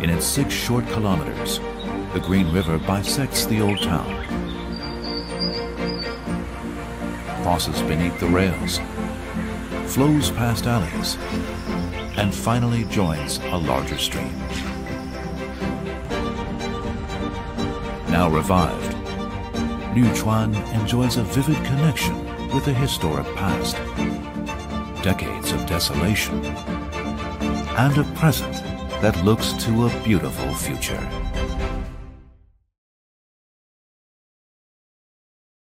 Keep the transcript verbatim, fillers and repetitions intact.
In its six short kilometers, the Green River bisects the old town, crosses beneath the rails, flows past alleys, and finally joins a larger stream. Now revived, New Chuan enjoys a vivid connection with the historic past, decades of desolation, and a present that looks to a beautiful future.